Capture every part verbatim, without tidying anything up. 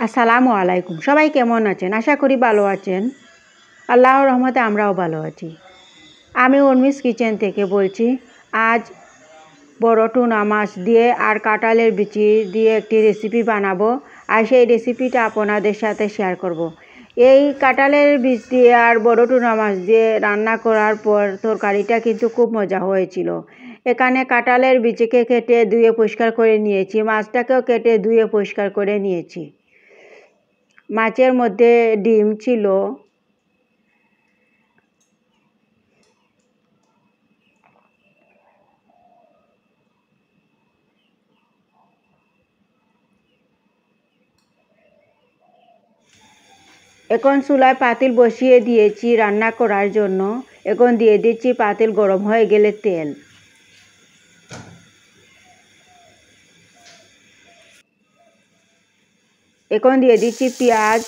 আসসালামু আলাইকুম। সবাই কেমন আছেন? আশা করি ভালো আছেন। আল্লাহর রহমতে আমরাও ভালো আছি। আমি উর্মিস কিচেন থেকে বলছি। আজ বড় টুনা মাছ দিয়ে আর কাঁঠালের বিচি দিয়ে একটি রেসিপি বানাবো, আর সেই রেসিপিটা আপনাদের সাথে শেয়ার করব। এই কাঁঠালের বীজ দিয়ে আর বড় টুনা মাছ দিয়ে রান্না করার পর তরকারিটা কিন্তু খুব মজা হয়েছিল। এখানে কাঁঠালের বিচিকে কেটে ধুয়ে পরিষ্কার করে নিয়েছি, মাছটাকেও কেটে ধুয়ে পরিষ্কার করে নিয়েছি। মাছের মধ্যে ডিম ছিল। এখন চুলায় পাতিল বসিয়ে দিয়েছি রান্না করার জন্য। এখন দিয়ে দিচ্ছি পাতিল গরম হয়ে গেলে তেল। এখন দিয়ে দিচ্ছি পেঁয়াজ,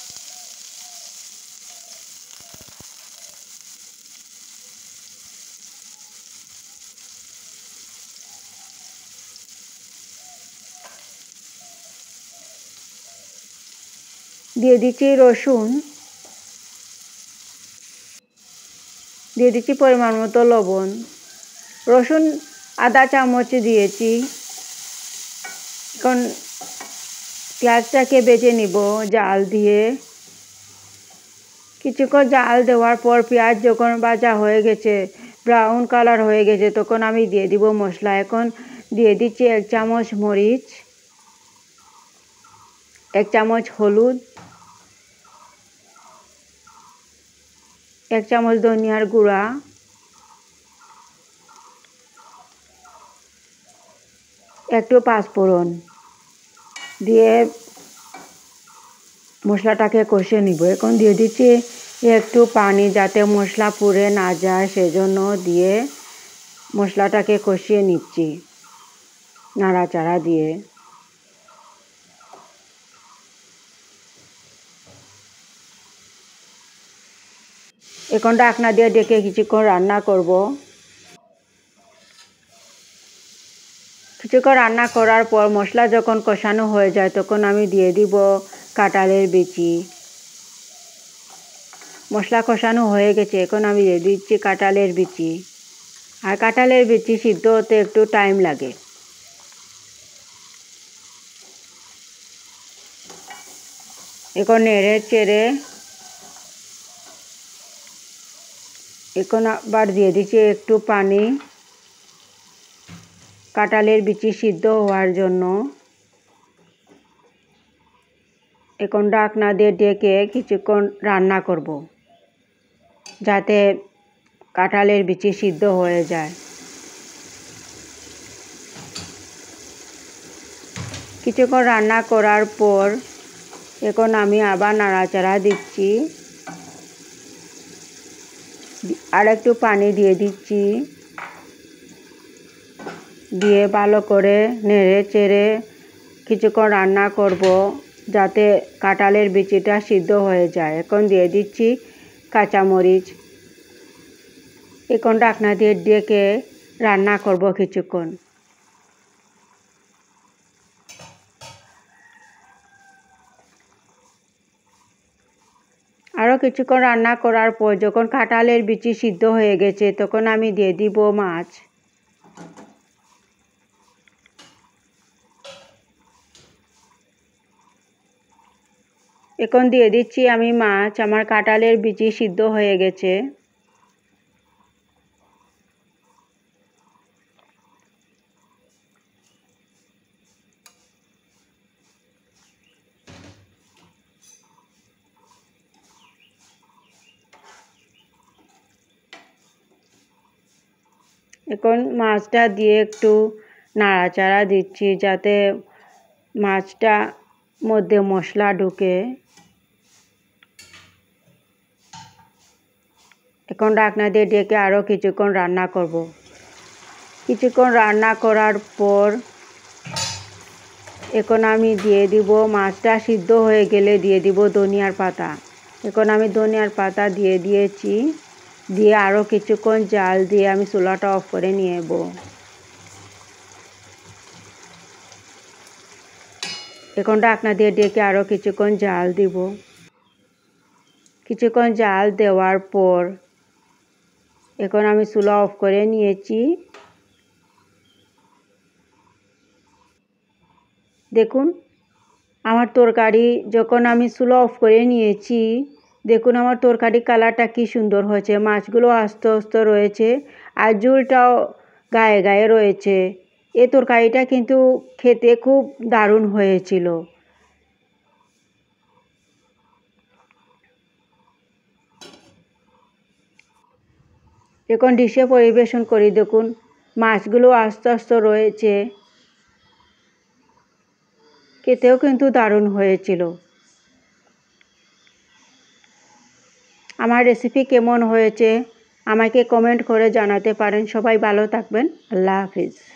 দিয়ে দিচ্ছি রসুন, দিয়ে দিচ্ছি পরিমাণ মতো লবণ। রসুন আধা চামচ দিয়েছি। এখন পেঁয়াজটাকে বেজে নিব জাল দিয়ে। কিছুক্ষণ জাল দেওয়ার পর পেঁয়াজ যখন ভাজা হয়ে গেছে, ব্রাউন কালার হয়ে গেছে, তখন আমি দিয়ে দিব মশলা। এখন দিয়ে দিচ্ছি এক চামচ মরিচ, এক চামচ হলুদ, এক চামচ ধনিয়ার গুঁড়া, একটু পাঁচফোড়ন দিয়ে মশলাটাকে কষে নিব। এখন দিয়ে দিচ্ছি একটু পানি, যাতে মশলা পুড়ে না যায়, সেজন্য দিয়ে মশলাটাকে কষিয়ে নিচ্ছি নাড়াচাড়া দিয়ে। এখন ঢাকনা দিয়ে ডেকে কিছুক্ষণ রান্না করব। কিছুক্ষণ রান্না করার পর মশলা যখন কষানো হয়ে যায়, তখন আমি দিয়ে দিব কাঁঠালের বিচি। মশলা কষানো হয়ে গেছে, এখন আমি দিয়ে দিচ্ছি কাঁঠালের বিচি। আর কাঁঠালের বিচি সিদ্ধ হতে একটু টাইম লাগে। এখন নেড়ে চেড়ে এখন আবার দিয়ে দিচ্ছি একটু পানি কাঁঠালের বিচি সিদ্ধ হওয়ার জন্য। এখন ঢাকনা দিয়ে ডেকে কিছুক্ষণ রান্না করব, যাতে কাঁঠালের বিচি সিদ্ধ হয়ে যায়। কিছুক্ষণ রান্না করার পর এখন আমি আবার নাড়াচাড়া দিচ্ছি, আর একটু পানি দিয়ে দিচ্ছি। দিয়ে ভালো করে নেড়ে চেড়ে কিছুক্ষণ রান্না করব, যাতে কাঁঠালের বিচিটা সিদ্ধ হয়ে যায়। এখন দিয়ে দিচ্ছি কাঁচামরিচ। এখন ঢাকনা দিয়ে ডেকে রান্না করব কিছুক্ষণ। আরও কিছুক্ষণ রান্না করার পর যখন কাঁঠালের বিচি সিদ্ধ হয়ে গেছে, তখন আমি দিয়ে দিব মাছ। এখন দিয়ে দিচ্ছি আমি মাছ। আমার কাঁঠালের বিচি সিদ্ধ হয়ে গেছে। এখন মাছটা দিয়ে একটু নাড়াচাড়া দিচ্ছি, যাতে মাছটা মধ্যে মশলা ঢুকে। এখন ঢাকনা দিয়ে ডেকে আরও কিছুক্ষণ রান্না করব। কিছুক্ষণ রান্না করার পর এখন আমি দিয়ে দিব, মাছটা সিদ্ধ হয়ে গেলে দিয়ে দিব ধনিয়ার পাতা। এখন আমি ধনিয়ার পাতা দিয়ে দিয়েছি। দিয়ে আরও কিছুক্ষণ জাল দিয়ে আমি চুলাটা অফ করে নেব। এখন ঢাকনা দিয়ে ডেকে আরও কিছুক্ষণ জাল দিব। কিছুক্ষণ জাল দেওয়ার পর এখন আমি চুলা অফ করে নিয়েছি। দেখুন আমার তরকারি যখন আমি চুলা অফ করে নিয়েছি, দেখুন আমার তরকারি কালারটা কি সুন্দর হয়েছে। মাছগুলো আস্তে আস্তে রয়েছে আর ঝোলটাও গায়ে গায়ে রয়েছে। এই তরকারিটা কিন্তু খেতে খুব দারুণ হয়েছিল। এখন ডিশে পরিবেশন করি। দেখুন মাছগুলো আস্তে আস্তে রয়েছে, খেতেও কিন্তু দারুণ হয়েছিল। আমার রেসিপি কেমন হয়েছে আমাকে কমেন্ট করে জানাতে পারেন। সবাই ভালো থাকবেন। আল্লাহ হাফিজ।